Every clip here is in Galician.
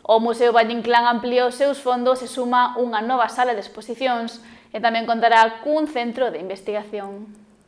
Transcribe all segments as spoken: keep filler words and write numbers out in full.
O Museo Valle Inclán ampliou os seus fondos e suma unha nova sala de exposicións e tamén contará cun centro de investigación.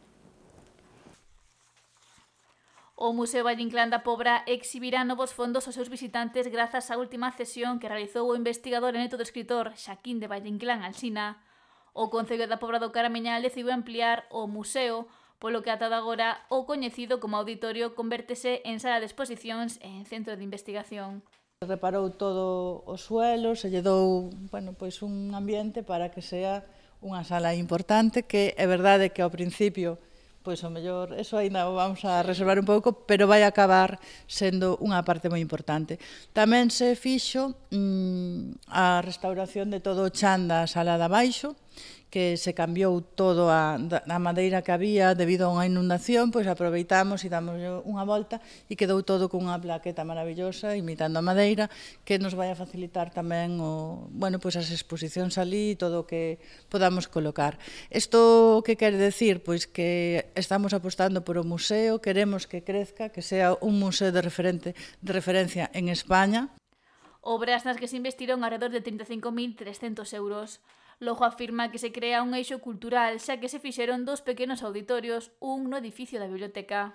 O Museo Valle Inclán da Pobra exhibirá novos fondos aos seus visitantes grazas á última cesión que realizou o investigador e neto do escritor Xaquín de Valle Inclán Alsina. O Concello da Pobra do Caramiñal decidiu ampliar o museo, polo que ata agora o coñecido como auditorio convértese en sala de exposicións e en centro de investigación. Reparou todo o suelo, se lle dou, bueno, pois un ambiente para que sea unha sala importante, que é verdade que ao principio, pois o mellor, eso ainda o vamos a reservar un pouco, pero vai acabar sendo unha parte moi importante. Tamén se fixo mmm, a restauración de todo o chan da sala de abaixo, que se cambiou todo a, a madeira que había debido a unha inundación, pois aproveitamos e damos unha volta e quedou todo con unha plaqueta maravillosa imitando a madeira que nos vai a facilitar tamén o, bueno, pois as exposicións ali e todo o que podamos colocar. Isto que quere decir? Pois que estamos apostando por o museo, queremos que crezca, que sea un museo de, referente, de referencia en España. Obras nas que se investiron alrededor de trinta e cinco mil trescentos euros. Logo afirma que se crea un eixo cultural, xa que se fixeron dos pequenos auditorios, un no edificio da biblioteca.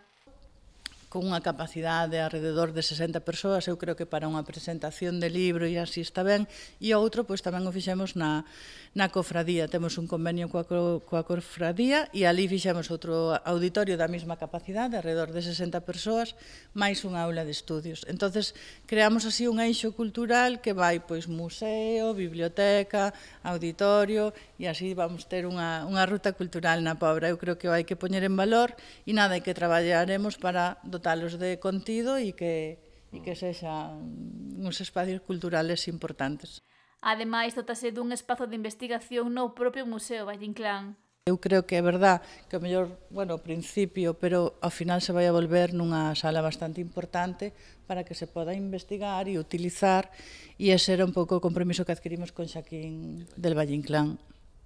Con unha capacidade alrededor de sesenta persoas, eu creo que para unha presentación de libro e así está ben, e outro, pois tamén o fixemos na, na cofradía, temos un convenio coa, coa cofradía e ali fixemos outro auditorio da mesma capacidade, alrededor de sesenta persoas, máis unha aula de estudios. Entonces creamos así un eixo cultural que vai, pois, museo, biblioteca, auditorio, e así vamos ter unha, unha ruta cultural na Pobra. Eu creo que o hai que poñer en valor e nada, hai que traballaremos para dotalos de contido e que, e que sexan uns espacios culturales importantes. Ademais, dotase dun espazo de investigación no propio Museo Valle Inclán. Eu creo que é verdad que o mellor, bueno, ao principio, pero ao final se vai a volver nunha sala bastante importante para que se poda investigar e utilizar, e ese era un pouco o compromiso que adquirimos con Xaquín del Valle Inclán.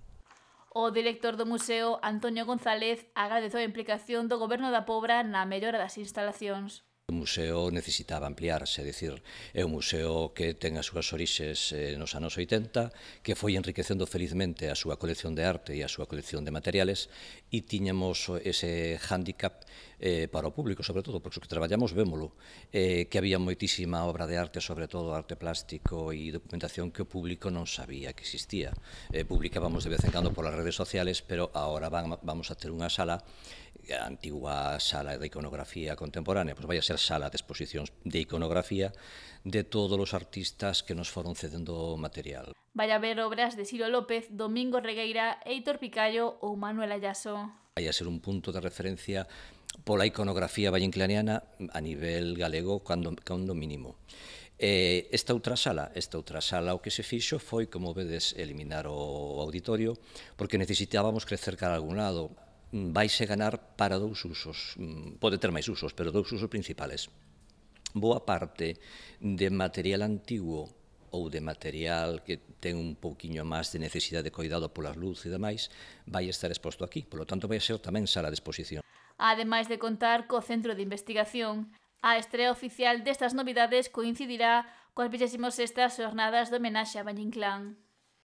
O director do museo, Antonio González, agradeceu a implicación do Goberno da Pobra na mellora das instalacións. O museo necesitaba ampliarse, é dicir, é un museo que ten as súas orixes nos anos oitenta, que foi enriquecendo felizmente a súa colección de arte e a súa colección de materiales, e tiñamos ese hándicap eh, para o público, sobre todo, porque os que traballamos vémolo, eh, que había moitísima obra de arte, sobre todo arte plástico e documentación que o público non sabía que existía. Eh, publicábamos de vez en cando polas redes sociales, pero agora van, vamos a ter unha sala, a antigua sala de iconografía contemporánea, pois vai a ser sala de exposicións de iconografía de todos os artistas que nos foron cedendo material. Vai haber obras de Ciro López, Domingo Regueira, Heitor Picallo ou Manuel Ayaso. Vai a ser un punto de referencia pola iconografía valleinclaniana a nivel galego, cando, cando mínimo. Eh, esta outra sala, esta outra sala o que se fixo foi, como vedes, eliminar o auditorio, porque necesitábamos crecer cara a algún lado. Vaise ganar para dous usos, pode ter máis usos, pero dous usos principales. Boa parte de material antigo ou de material que ten un pouquiño máis de necesidade de cuidado polas luz e demais, vai estar exposto aquí, polo tanto vai ser tamén sala de exposición. Ademais de contar co Centro de Investigación, a estrea oficial destas novidades coincidirá coas vixésimo sextas Xornadas de Homenaxe a Valle Inclán.